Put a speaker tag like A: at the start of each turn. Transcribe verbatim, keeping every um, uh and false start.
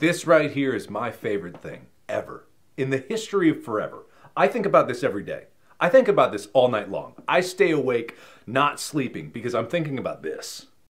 A: This right here is my favorite thing ever. In the history of forever. I think about this every day. I think about this all night long. I stay awake not sleeping because I'm thinking about this.